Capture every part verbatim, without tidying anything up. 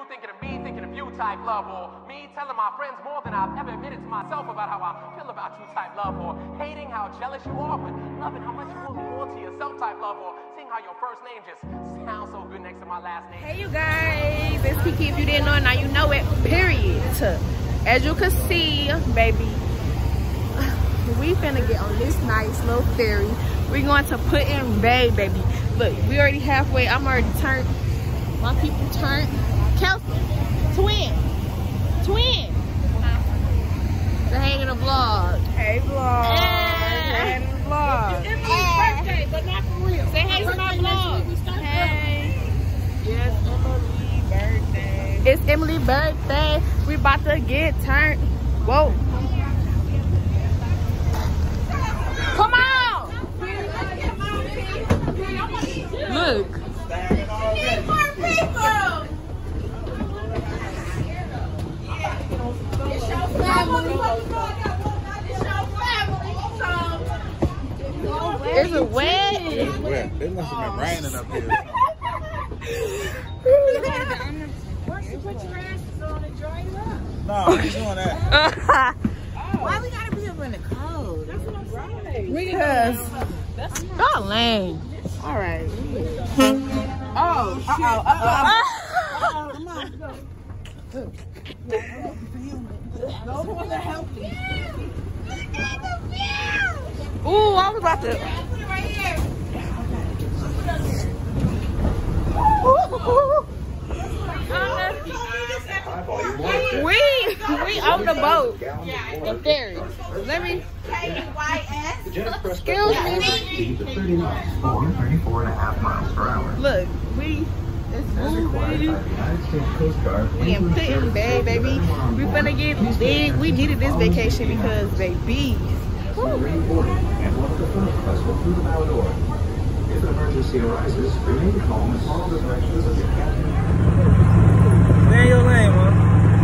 thinking of me, thinking of you type love, or me telling my friends more than I've ever admitted to myself about how I feel about you type love, or hating how jealous you are, but loving how much you want more to yourself type love, or seeing how your first name just sounds so good next to my last name. Hey you guys, it's Kiki. If you didn't know, now you know it, period. As you can see, baby, we finna get on this nice little ferry. We're going to put in Bay, baby. Look, we already halfway. I'm already turned. My people turned. Kelsey, twin, twin. Say hey to the vlog. Hey vlog. Hey to the vlog. It's Emily's birthday, but not for real. Say hey to my vlog. Hey. Yes, Emily's birthday. It's Emily's birthday. We about to get turned. Whoa. Come on. Look. Is it wet? It's wet. It must have been raining up here. Put your asses on and dry it up. No, I'm just doing that. Why we gotta be up in the cold? That's what I'm saying. Because y'all lame. All right. Oh, uh-oh, uh-oh. Come on, go. Those ones are healthy. Ooh, I was about to. Put it right here. We we on the boat. The ferry. Let me. K Y S. Excuse me. thirty-four and a half miles per hour. Look, we. It's moving. United States Coast Guard. We in Pit Bay, baby. We finna get big. We needed this vacation because, baby. Reporting and walk the front vessel through the bow door. If an emergency arises, remain calm and follow the directions of your captain. Say your name, huh?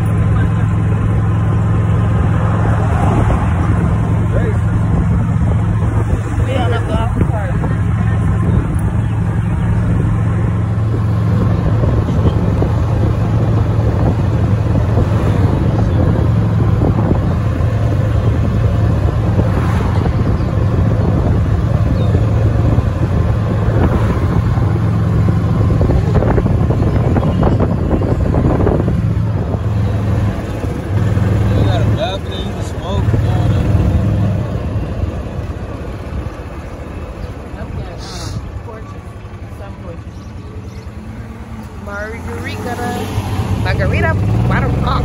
We on the golf cart. Margarita, margarita, water rocks.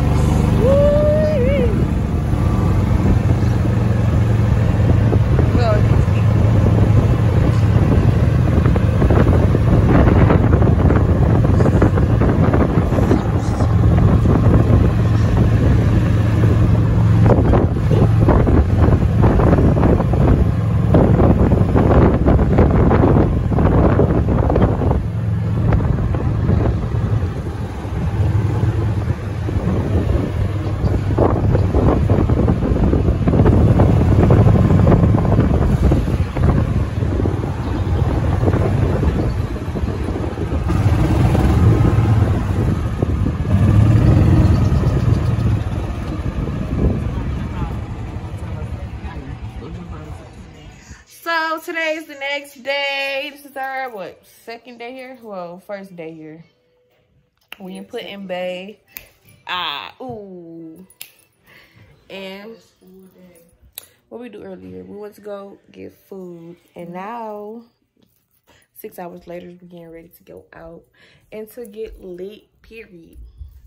So today is the next day. This is our what second day here? Well, first day here. We in Put in Bay. Ah, ooh. And what we do earlier? We went to go get food, and now six hours later, we're getting ready to go out and to get lit. Period.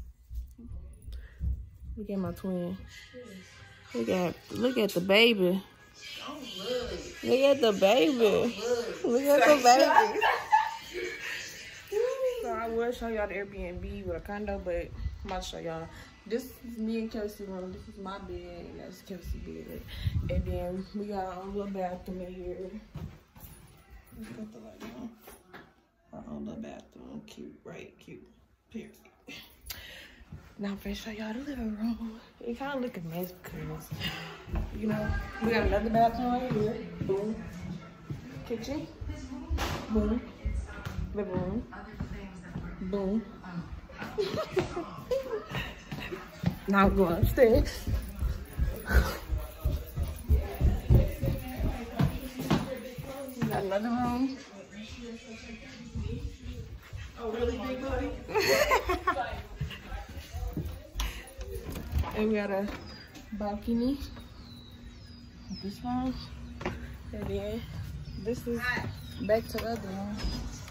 Look at my twin. Look at look at the baby. Look at the baby. Look at the baby. So I will show y'all the Airbnb with a condo, but I'm about to show y'all. This is me and Kelsey's room. This is my bed, and that's Kelsey's bed. And then we got our own little bathroom in here. Let's put the light on. Our own little bathroom. Cute, right? Cute. Period. Now I'm gonna show y'all the living room. It kind of look a mess because, you know, we got another bathroom right here. Boom. Kitchen. Boom. Living room. Boom. Now I'm going upstairs. We got another room. Oh, really, big buddy? And we got a balcony. This one. And then this is back to the other room.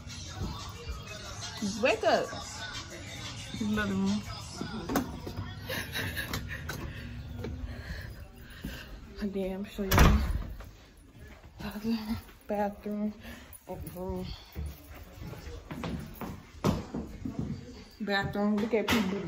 Wake up. Another room. And then I'm show you the bathroom and room. Bathroom. Look at people.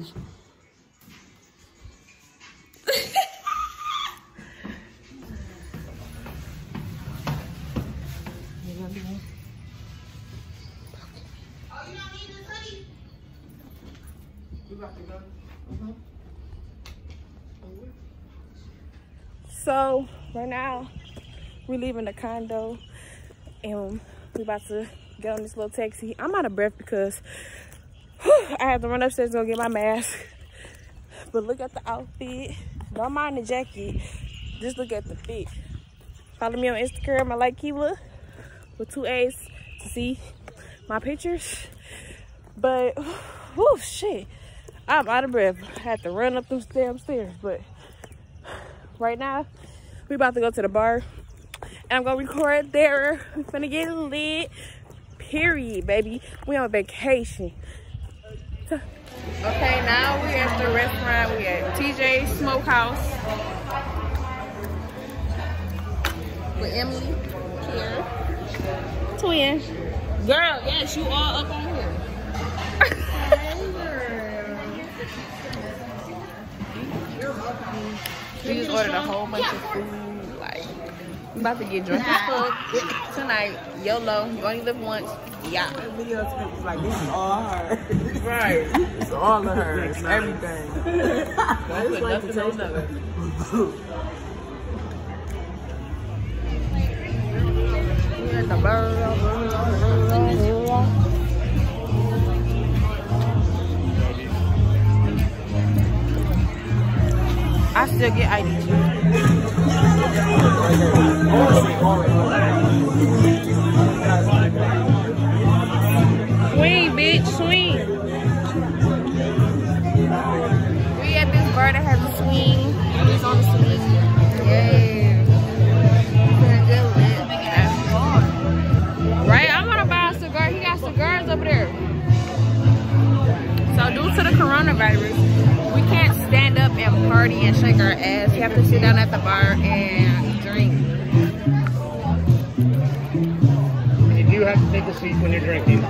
So right now we're leaving the condo and we're about to get on this little taxi. I'm out of breath because whew, I have to run upstairs and go get my mask. But look at the outfit. Don't mind the jacket. Just look at the fit. Follow me on Instagram. I like Kiva with two A's to see my pictures. But whew, shit, I'm out of breath. I had to run up them damn stairs, but right now, we about to go to the bar. And I'm gonna record there. We're finna get lit. Period, baby. We on vacation. Okay, now we at the restaurant. We at T J's Smokehouse. With Emily, Kiera, twin. Girl, yes, you all up on here. We just ordered a whole bunch of food. Like, we about to get drunk as fuck tonight. YOLO, you only live once. Yeah. That video is like, this is all her. Right. It's all of her. It's everything. Don't put nothing on nothing. We're in the burger. I still get I D. Swing, bitch, swing. We at this bar that has a swing. He's on the swing. Yay. Right? I'm gonna buy a cigar. He got cigars over there. So due to the coronavirus, we can't stand up and party and shake our ass. You have to sit down at the bar and drink. You do have to take a seat when you're drinking.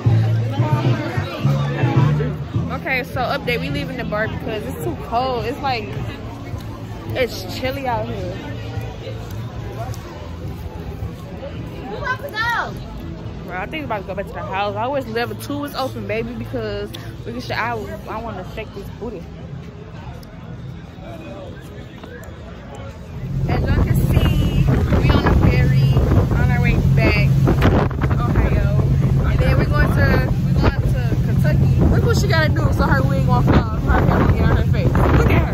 Okay, so update, we leaving the bar because it's too cold. It's like, it's chilly out here. Who wants to go? Bro, I think about to go back to the house. I wish level two was open, baby, because we can. I I want to shake this booty. As y'all can see, we on the ferry on our way back to Ohio, and then we're going to we're going to Kentucky. Look what she gotta do so her wig won't fall. Her hair won't get on her face. Look at her.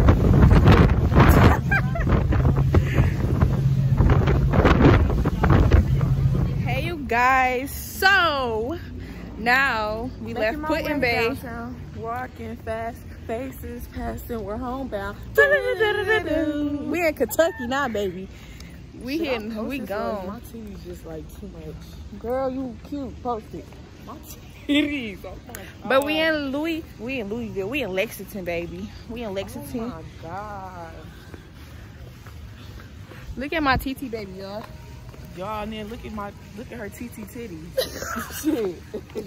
Hey, you guys. So now we Making left Put in Bay. downtown. Walking fast, faces passing, we're homebound. We in Kentucky now, baby. We Shit, hitting, I'm we posting so gone. My titties just like too much. Girl, you cute. Post it. My titties. Oh my God. But we in Louis, we in Louisville. We in Lexington, baby. We in Lexington. Oh my God. Look at my T T baby, y'all. Y'all, and then look at my, look at her T T titties. Shit.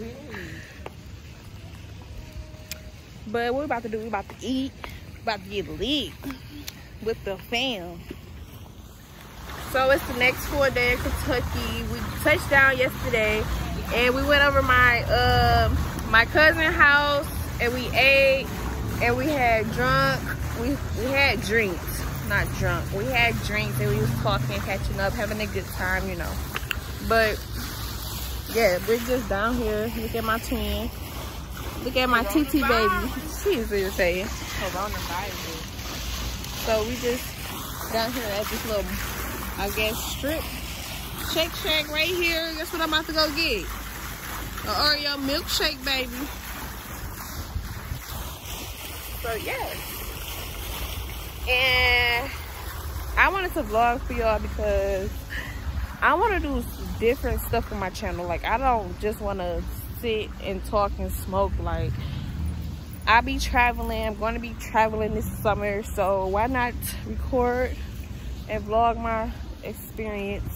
But what we about to do, we about to eat. About to get lit with the fam. So it's the next four day in Kentucky. We touched down yesterday and we went over my uh, my cousin's house and we ate and we had drunk. We we had drinks, not drunk. We had drinks and we was talking, catching up, having a good time, you know. But yeah, we're just down here. Look at my twin. Look at my T T baby. is irritating. Coronavirus. So we just down here at this little, I guess, strip Shake Shack right here. Guess what I'm about to go get? An Oreo milkshake, baby. So yeah. And I wanted to vlog for y'all because I want to do different stuff on my channel. Like, I don't just want to sit and talk and smoke. Like, I be traveling. I'm going to be traveling this summer, so why not record and vlog my experience?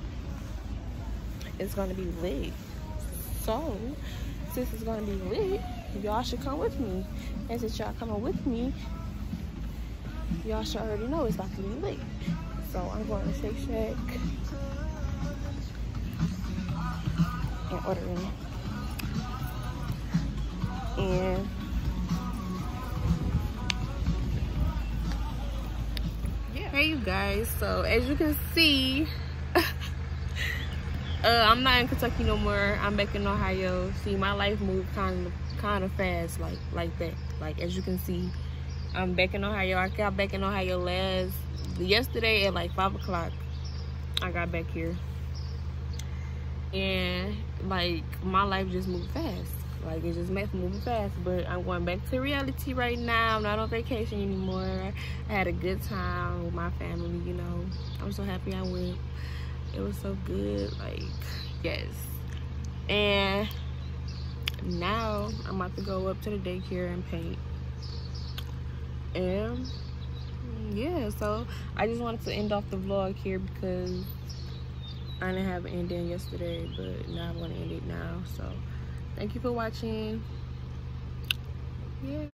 It's going to be lit. So since it's going to be lit, y'all should come with me. And since y'all coming with me, y'all should already know it's about to be lit. So I'm going to Shake Shack and ordering. And yeah. Hey you guys, so as you can see, uh, I'm not in Kentucky no more. I'm back in Ohio. See, my life moved kind of kind of fast, like like that. Like, as you can see, I'm back in Ohio. I got back in Ohio last yesterday at like five o'clock. I got back here, and like my life just moved fast. Like, it just makes moving fast. But I'm going back to reality right now. I'm not on vacation anymore. I had a good time with my family, you know. I'm so happy I went. It was so good. Like, yes. And now I'm about to go up to the daycare and paint. And yeah, so I just wanted to end off the vlog here because I didn't have an ending yesterday, but now I'm going to end it now. So thank you for watching. Yeah.